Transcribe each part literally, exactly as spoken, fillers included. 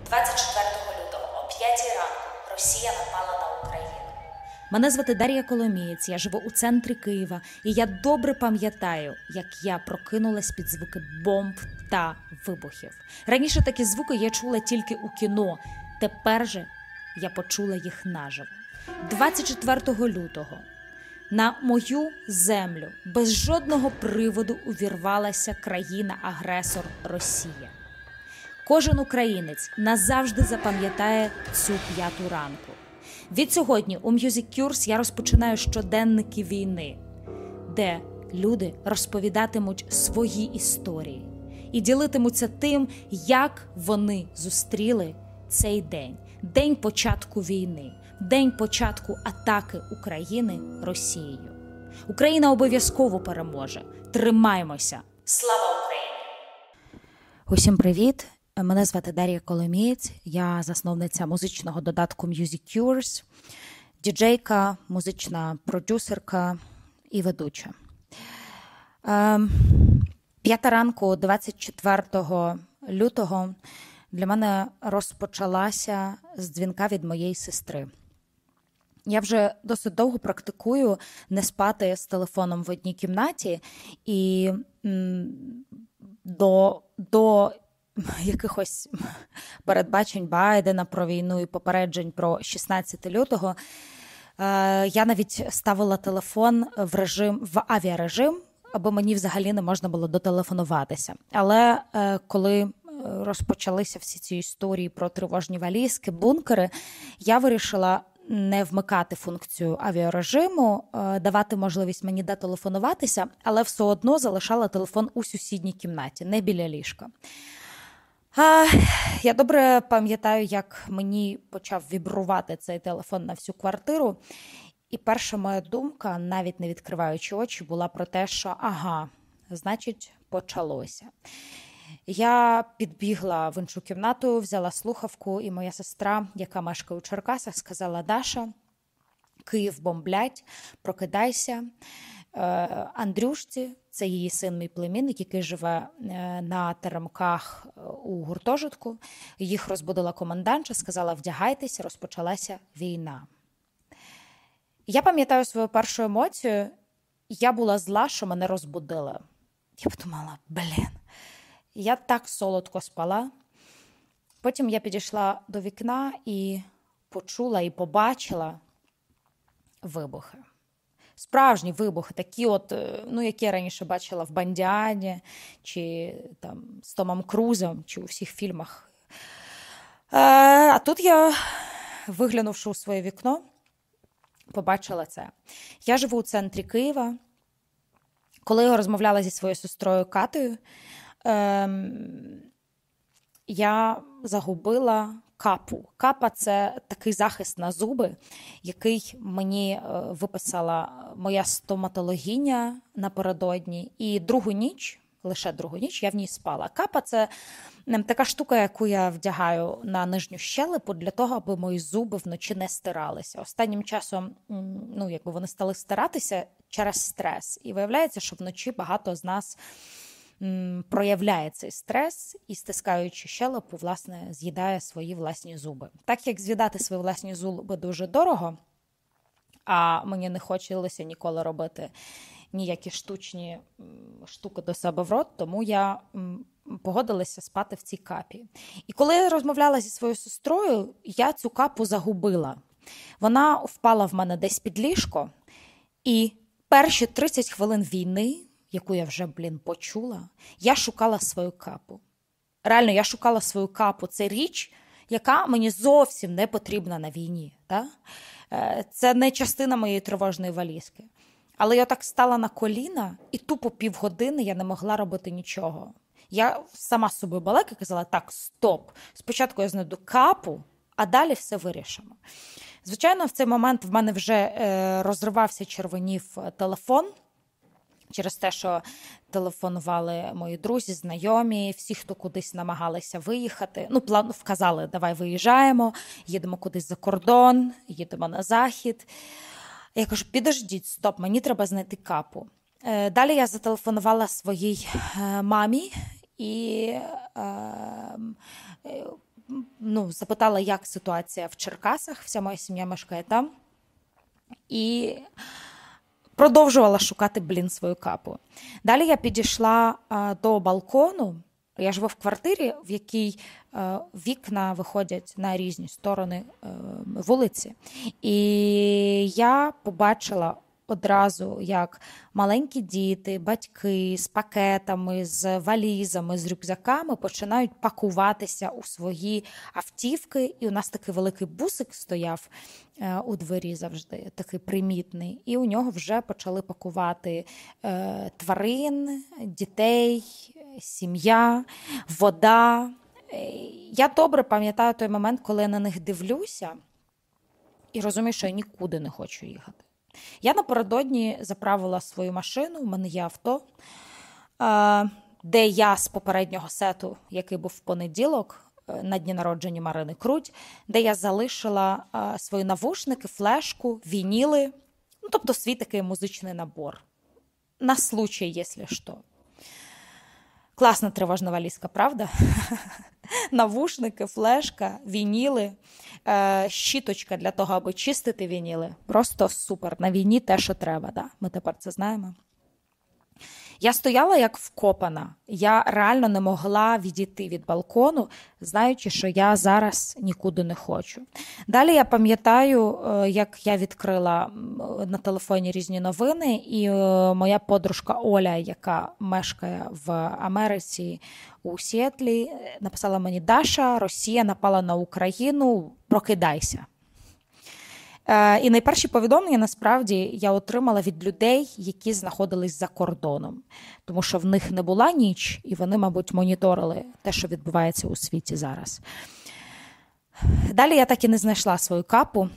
двадцять четвертого лютого о п'ятій ранку Росія напала на Україну. Мене звати Дар'я Коломієць, я живу у центрі Києва, і я добре пам'ятаю, як я прокинулась під звуки бомб та вибухів. Раніше такі звуки я чула тільки у кіно, тепер же я почула їх наживо. двадцять четвертого лютого на мою землю без жодного приводу увірвалася країна-агресор Росія. Кожен українець назавжди запам'ятає цю п'яту ранку. Відсьогодні у Music Cures я розпочинаю щоденники війни, де люди розповідатимуть свої історії і ділитимуться тим, як вони зустріли цей день. День початку війни, день початку атаки України Росією. Україна обов'язково переможе. Тримаймося! Слава Україні! Усім привіт! Мене звати Дар'я Коломієць, я засновниця музичного додатку Music Cures, діджейка, музична продюсерка і ведуча. П'ята ранку двадцять четвертого лютого для мене розпочалася з дзвінка від моєї сестри. Я вже досить довго практикую не спати з телефоном в одній кімнаті, і м, до, до якихось передбачень Байдена про війну і попереджень про шістнадцяте лютого е, я навіть ставила телефон в режим, в авіарежим, аби мені взагалі не можна було дотелефонуватися. Але е, коли розпочалися всі ці історії про тривожні валізки, бункери, я вирішила не вмикати функцію авіарежиму, давати можливість мені дотелефонуватися, але все одно залишала телефон у сусідній кімнаті, не біля ліжка. А, я добре пам'ятаю, як мені почав вібрувати цей телефон на всю квартиру, і перша моя думка, навіть не відкриваючи очі, була про те, що ага, значить, почалося. Я підбігла в іншу кімнату, взяла слухавку, і моя сестра, яка мешкає у Черкасах, сказала: «Даша, Київ бомблять, прокидайся». Андрюшці, це її син, мій племінник, який живе на Теремках у гуртожитку, їх розбудила комендантша, сказала: «Вдягайтеся, розпочалася війна». Я пам'ятаю свою першу емоцію, я була зла, що мене розбудили. Я подумала, блін, я так солодко спала. Потім я підійшла до вікна і почула, і побачила вибухи. Справжні вибухи, такі от, ну, які я раніше бачила в «Бондіані», чи там з Томом Крузом, чи у всіх фільмах. А тут я, виглянувши у своє вікно, побачила це. Я живу у центрі Києва. Коли я розмовляла зі своєю сестрою Катею, ем, я загубила капу. Капа – це такий захист на зуби, який мені виписала моя стоматологиня напередодні. І другу ніч, лише другу ніч, я в ній спала. Капа – це така штука, яку я вдягаю на нижню щелепу для того, аби мої зуби вночі не стиралися. Останнім часом, ну, якби вони стали стиратися через стрес. І виявляється, що вночі багато з нас м, проявляє цей стрес і, стискаючи щелепу, власне, з'їдає свої власні зуби. Так як з'їдати свої власні зуби дуже дорого, а мені не хотілося ніколи робити ніякі штучні штуки до себе в рот, тому я м, погодилася спати в цій капі. І коли я розмовляла зі своєю сестрою, я цю капу загубила. Вона впала в мене десь під ліжко, і перші тридцять хвилин війни, яку я вже, блін, почула, я шукала свою капу. Реально, я шукала свою капу. Це річ, яка мені зовсім не потрібна на війні. Так? Це не частина моєї тривожної валізки. Але я так стала на коліна, і тупо півгодини я не могла робити нічого. Я сама з собою балакала і казала: так, стоп, спочатку я знайду капу, а далі все вирішимо. Звичайно, в цей момент в мене вже е, розривався, червонів телефон, через те, що телефонували мої друзі, знайомі, всі, хто кудись намагалися виїхати. Ну, план, вказали: давай виїжджаємо, їдемо кудись за кордон, їдемо на захід. Я кажу: підождіть, стоп, мені треба знайти капу. Е, далі я зателефонувала своїй е, мамі і е, е, ну, запитала, як ситуація в Черкасах, вся моя сім'я мешкає там. І продовжувала шукати, блін, свою капу. Далі я підійшла а, до балкону. Я живу в квартирі, в якій а, вікна виходять на різні сторони а, вулиці. І я побачила одразу, як маленькі діти, батьки з пакетами, з валізами, з рюкзаками починають пакуватися у свої автівки. І у нас такий великий бусик стояв у двері завжди, такий примітний. І у нього вже почали пакувати е, тварин, дітей, сім'я, вода. Я добре пам'ятаю той момент, коли я на них дивлюся і розумію, що я нікуди не хочу їхати. Я напередодні заправила свою машину, у мене є авто, де я з попереднього сету, який був в понеділок, на дні народження Марини Круть, де я залишила свої навушники, флешку, вініли, ну, тобто свій такий музичний набор. На случай, якщо що. Класна тривожна валізка, правда? Навушники, флешка, вініли, щіточка для того, аби чистити вініли. Просто супер. На війні те, що треба. Да? Ми тепер це знаємо. Я стояла як вкопана. Я реально не могла відійти від балкону, знаючи, що я зараз нікуди не хочу. Далі я пам'ятаю, як я відкрила на телефоні різні новини, і моя подружка Оля, яка мешкає в Америці у Сіетлі, написала мені: «Даша, Росія напала на Україну, прокидайся». І найперші повідомлення, насправді, я отримала від людей, які знаходились за кордоном. Тому що в них не була ніч, і вони, мабуть, моніторили те, що відбувається у світі зараз. Далі я так і не знайшла свою капу.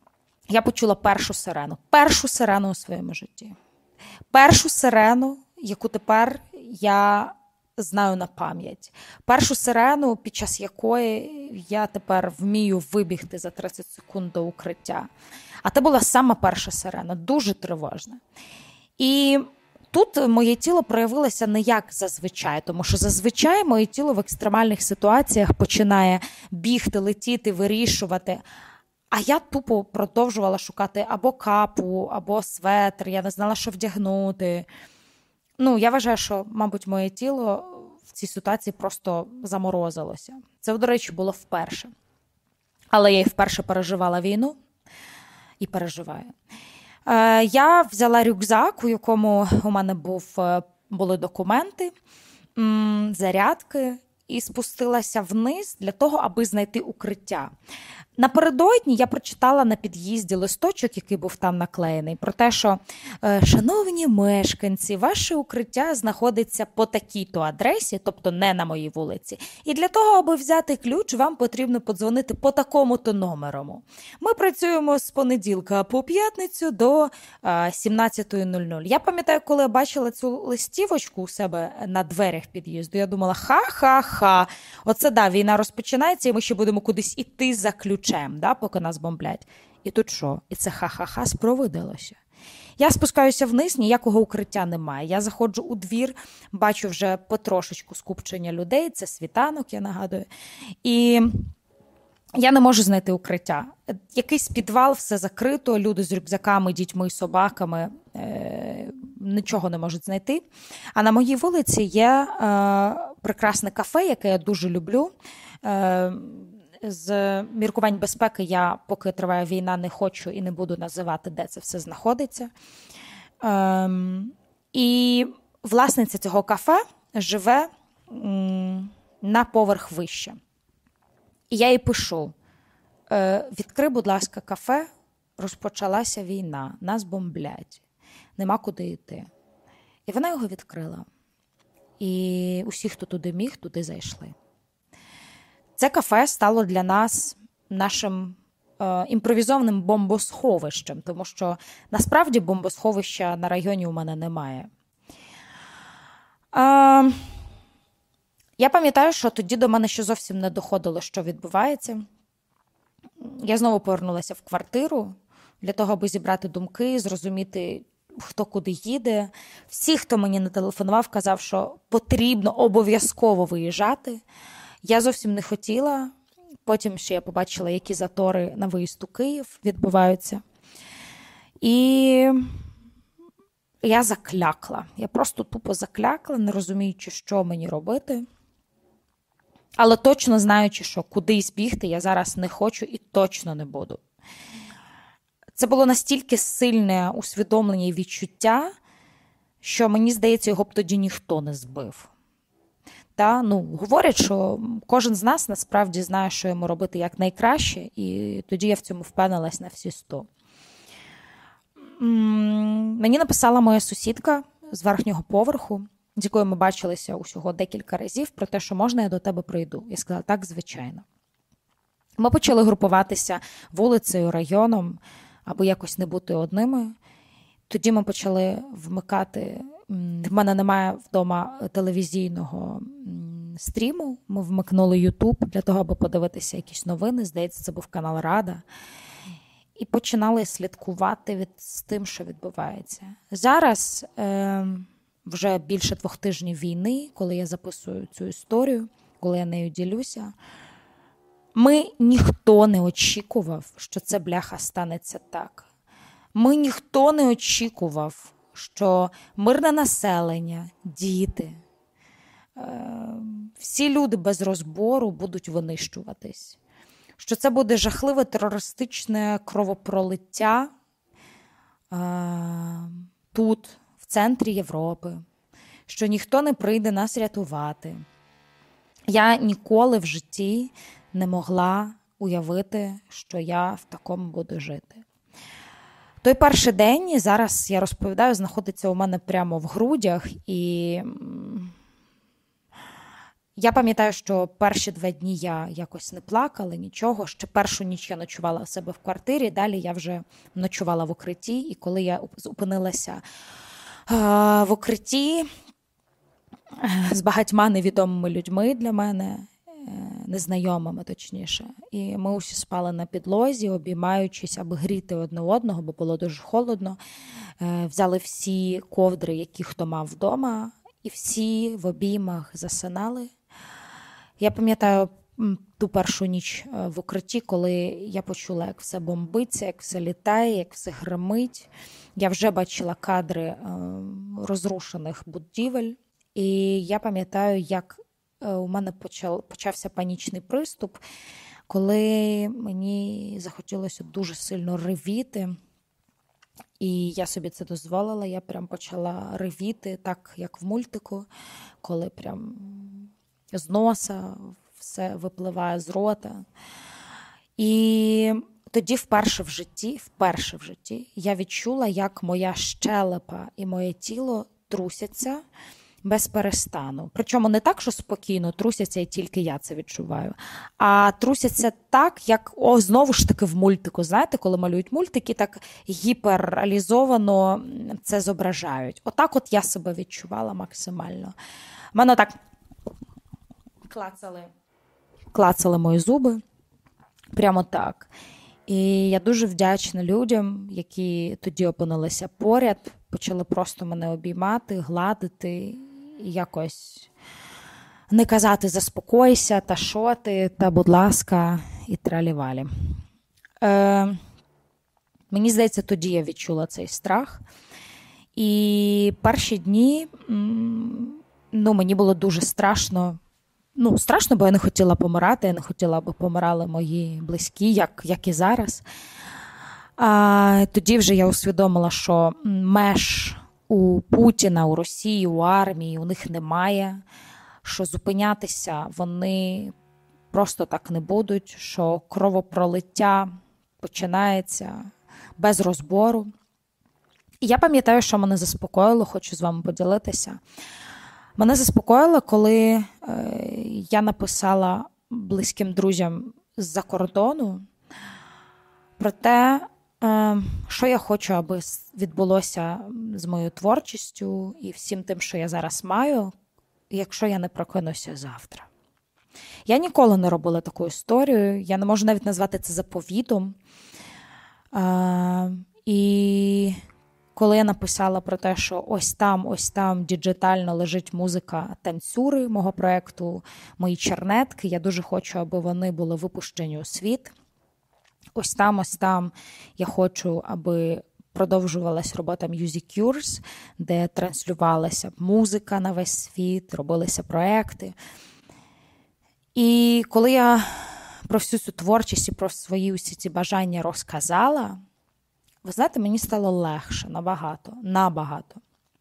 Я почула першу сирену. Першу сирену у своєму житті. Першу сирену, яку тепер я знаю на пам'ять. Першу сирену, під час якої я тепер вмію вибігти за тридцять секунд до укриття. А це була сама перша сирена, дуже тривожна. І тут моє тіло проявилося не як зазвичай, тому що зазвичай моє тіло в екстремальних ситуаціях починає бігти, летіти, вирішувати. А я тупо продовжувала шукати або капу, або светр, я не знала, що вдягнути. Ну, я вважаю, що, мабуть, моє тіло в цій ситуації просто заморозилося. Це, до речі, було вперше. Але я і вперше переживала війну і переживаю. Е, я взяла рюкзак, у якому у мене був, були документи, м, зарядки, і спустилася вниз для того, аби знайти укриття. Напередодні я прочитала на під'їзді листочок, який був там наклеєний, про те, що «Шановні мешканці, ваше укриття знаходиться по такій-то адресі, тобто не на моїй вулиці. І для того, аби взяти ключ, вам потрібно подзвонити по такому-то номеру. Ми працюємо з понеділка по п'ятницю до сімнадцятої нуль нуль». Я пам'ятаю, коли я бачила цю листівочку у себе на дверях під'їзду, я думала, ха-ха-ха, оце да, війна розпочинається, і ми ще будемо кудись іти за ключем. Да, поки нас бомблять. І тут що? І це ха-ха-ха спровидилося. Я спускаюся вниз, ніякого укриття немає. Я заходжу у двір, бачу вже потрошечку скупчення людей, це світанок, я нагадую. І я не можу знайти укриття. Якийсь підвал, все закрито, люди з рюкзаками, дітьми, собаками е- нічого не можуть знайти. А на моїй вулиці є е- прекрасне кафе, яке я дуже люблю. Е- З міркувань безпеки я, поки триває війна, не хочу і не буду називати, де це все знаходиться. Ем, і власниця цього кафе живе м, на поверх вище. І я їй пишу, е, відкрий, будь ласка, кафе, розпочалася війна, нас бомблять, нема куди йти. І вона його відкрила. І усі, хто туди міг, туди зайшли. Це кафе стало для нас нашим е, імпровізованим бомбосховищем, тому що насправді бомбосховища на районі у мене немає. Е, я пам'ятаю, що тоді до мене ще зовсім не доходило, що відбувається. Я знову повернулася в квартиру для того, аби зібрати думки, зрозуміти, хто куди їде. Всі, хто мені не телефонував, казав, що потрібно обов'язково виїжджати. Я зовсім не хотіла, Потім ще я побачила, які затори на виїзд у Київ відбуваються. І я заклякла. Я просто тупо заклякла, не розуміючи, що мені робити. Але точно знаючи, що кудись бігти я зараз не хочу і точно не буду. Це було настільки сильне усвідомлення і відчуття, що, мені здається, його б тоді ніхто не збив. Та, ну, говорять, що кожен з нас насправді знає, що йому робити якнайкраще, і тоді я в цьому впевнилась на всі сто. Мені написала моя сусідка з верхнього поверху, з якою ми бачилися усього декілька разів, про те, що можна я до тебе прийду. Я сказала, так, звичайно. Ми почали групуватися вулицею, районом, аби якось не бути одними. Тоді ми почали вмикати, в мене немає вдома телевізійного стріму, ми вмикнули Ютуб для того, аби подивитися якісь новини, здається, це був канал Рада. І починали слідкувати від, з тим, що відбувається. Зараз, е, вже більше двох тижнів війни, коли я записую цю історію, коли я нею ділюся, ми ніхто не очікував, що це, бляха, станеться так. Ми ніхто не очікував, що мирне населення, діти, всі люди без розбору будуть винищуватись. Що це буде жахливе терористичне кровопролиття тут, в центрі Європи. Що ніхто не прийде нас рятувати. Я ніколи в житті не могла уявити, що я в такому буду жити. Той перший день, зараз я розповідаю, знаходиться у мене прямо в грудях, і я пам'ятаю, що перші два дні я якось не плакала, нічого. Ще першу ніч я ночувала в себе в квартирі, далі я вже ночувала в укритті, і коли я опинилася в укритті з багатьма невідомими людьми для мене, незнайомими точніше. І ми усі спали на підлозі, обіймаючись, аби гріти одне одного, бо було дуже холодно. Взяли всі ковдри, які хто мав вдома, і всі в обіймах засинали. Я пам'ятаю ту першу ніч в укритті, коли я почула, як все бомбиться, як все літає, як все гримить. Я вже бачила кадри розрушених будівель. І я пам'ятаю, як у мене почав, почався панічний приступ, коли мені захотілося дуже сильно ревіти. І я собі це дозволила, я прям почала ревіти, так як в мультику, коли прям з носа все випливає з рота. І тоді вперше в житті, вперше в житті я відчула, як моя щелепа і моє тіло трусяться без перестану. Причому не так, що спокійно трусяться, і тільки я це відчуваю, а трусяться так, як, о, знову ж таки в мультику. Знаєте, коли малюють мультики, так гіперреалізовано це зображають. Отак от я себе відчувала максимально. У мене так клацали, клацали мої зуби. Прямо так. І я дуже вдячна людям, які тоді опинилися поряд, почали просто мене обіймати, гладити, і якось не казати «заспокойся», та «що ти», та «будь ласка» і тралівалі. Е, мені здається, тоді я відчула цей страх. І перші дні, ну, мені було дуже страшно. Ну, страшно, бо я не хотіла помирати, я не хотіла, аби помирали мої близькі, як, як і зараз. А тоді вже я усвідомила, що меж у Путіна, у Росії, у армії у них немає, що зупинятися вони просто так не будуть, що кровопролиття починається без розбору. І я пам'ятаю, що мене заспокоїло, хочу з вами поділитися. Мене заспокоїло, коли е, я написала близьким друзям з-за кордону про те, е, що я хочу, аби відбулося з моєю творчістю і всім тим, що я зараз маю, якщо я не прокинуся завтра. Я ніколи не робила таку історію, я не можу навіть назвати це заповітом. Е, і коли я написала про те, що ось там, ось там діджитально лежить музика танцюри мого проєкту, мої чернетки, я дуже хочу, аби вони були випущені у світ. Ось там, ось там я хочу, аби продовжувалась робота Music Cures, де транслювалася музика на весь світ, робилися проекти. І коли я про всю цю творчість і про свої усі ці бажання розказала, ви знаєте, мені стало легше набагато, набагато.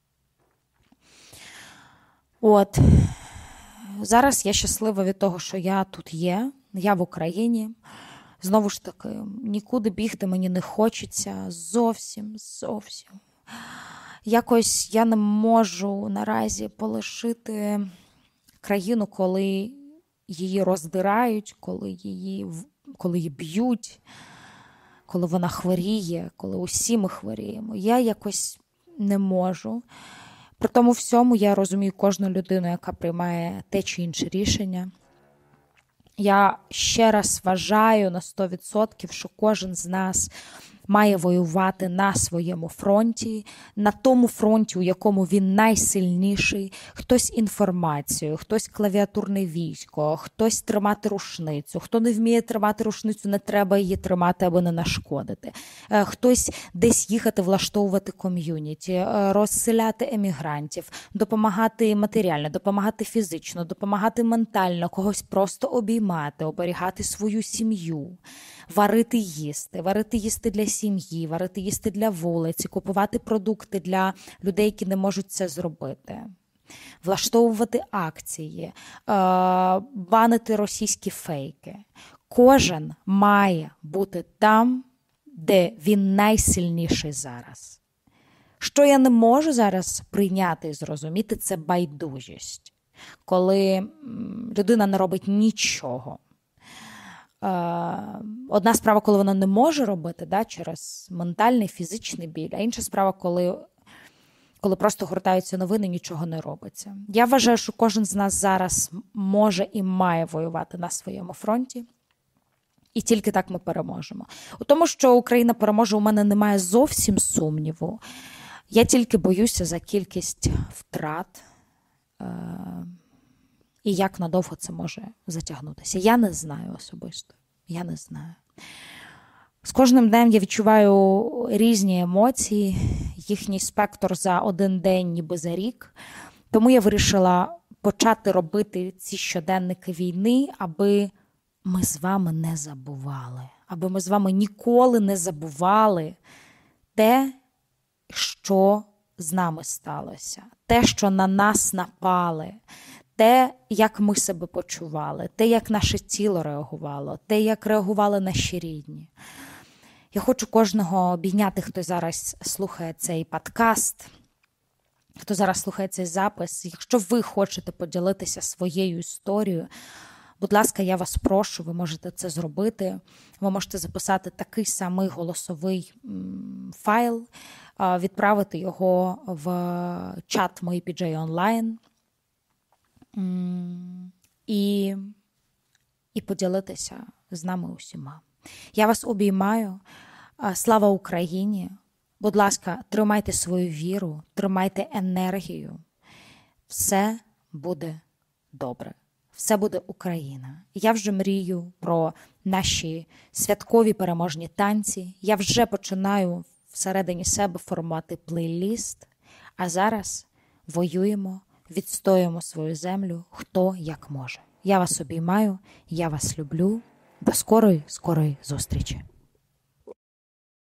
От, зараз я щаслива від того, що я тут є, я в Україні. Знову ж таки, нікуди бігти мені не хочеться, зовсім, зовсім. Якось я не можу наразі полишити країну, коли її роздирають, коли її, коли її б'ють, коли вона хворіє, коли усі ми хворіємо. Я якось не можу. При тому всьому я розумію кожну людину, яка приймає те чи інше рішення. Я ще раз вважаю на сто відсотків, що кожен з нас має воювати на своєму фронті, на тому фронті, у якому він найсильніший. Хтось інформацією, хтось клавіатурне військо, хтось тримати рушницю. Хто не вміє тримати рушницю, не треба її тримати, аби не нашкодити. Хтось десь їхати, влаштовувати ком'юніті, розселяти емігрантів, допомагати матеріально, допомагати фізично, допомагати ментально, когось просто обіймати, оберігати свою сім'ю. Варити їсти, варити їсти для сім'ї, варити їсти для вулиці, купувати продукти для людей, які не можуть це зробити, влаштовувати акції, банити російські фейки. Кожен має бути там, де він найсильніший зараз. Що я не можу зараз прийняти і зрозуміти, це байдужість. Коли людина не робить нічого. Одна справа, коли вона не може робити, да, через ментальний, фізичний біль, а інша справа, коли, коли просто гортаються новини, нічого не робиться. Я вважаю, що кожен з нас зараз може і має воювати на своєму фронті, і тільки так ми переможемо. У тому, що Україна переможе, у мене немає зовсім сумніву. Я тільки боюся за кількість втрат, і як надовго це може затягнутися. Я не знаю особисто. Я не знаю. З кожним днем я відчуваю різні емоції, їхній спектр за один день, ніби за рік. Тому я вирішила почати робити ці щоденники війни, аби ми з вами не забували. Аби ми з вами ніколи не забували те, що з нами сталося. Те, що на нас напали. Те, як ми себе почували, те, як наше тіло реагувало, те, як реагували наші рідні. Я хочу кожного обійняти, хто зараз слухає цей подкаст, хто зараз слухає цей запис. Якщо ви хочете поділитися своєю історією, будь ласка, я вас прошу, ви можете це зробити. Ви можете записати такий самий голосовий файл, відправити його в чат «Мої пі джей онлайн», І, і поділитися з нами усіма. Я вас обіймаю. Слава Україні! Будь ласка, тримайте свою віру, тримайте енергію. Все буде добре. Все буде Україна. Я вже мрію про наші святкові переможні танці. Я вже починаю всередині себе формувати плейліст. А зараз воюємо, відстоюємо свою землю, хто як може. Я вас обіймаю, я вас люблю. До скорої, скорої зустрічі.